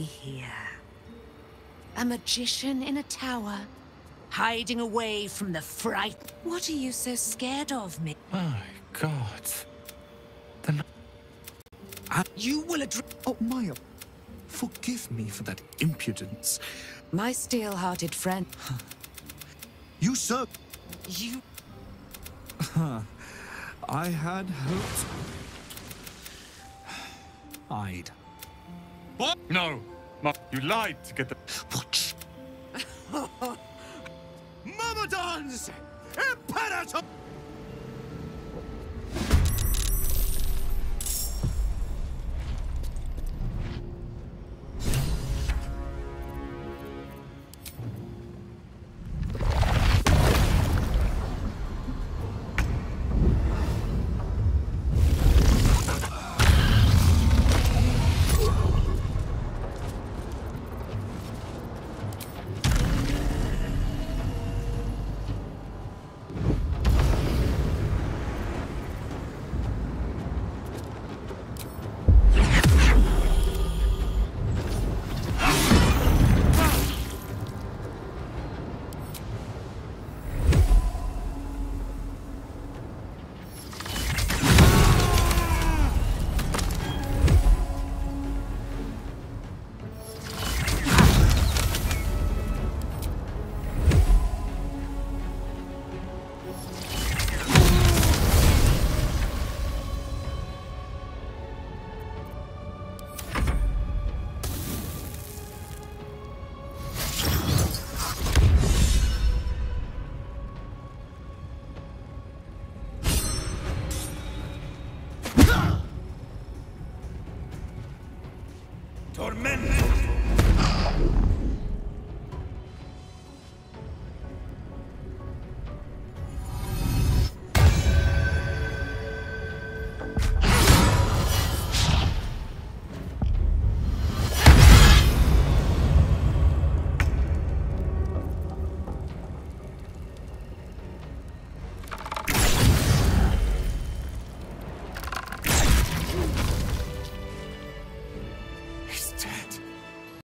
here. A magician in a tower, hiding away from the fright. What are you so scared of, me? My God. You will address. Oh, Maya. Forgive me for that impudence. My steel-hearted friend. You, sir. You. I had hoped. I'd. What? No. You lied to get the... What? Myrmidons! Imperator!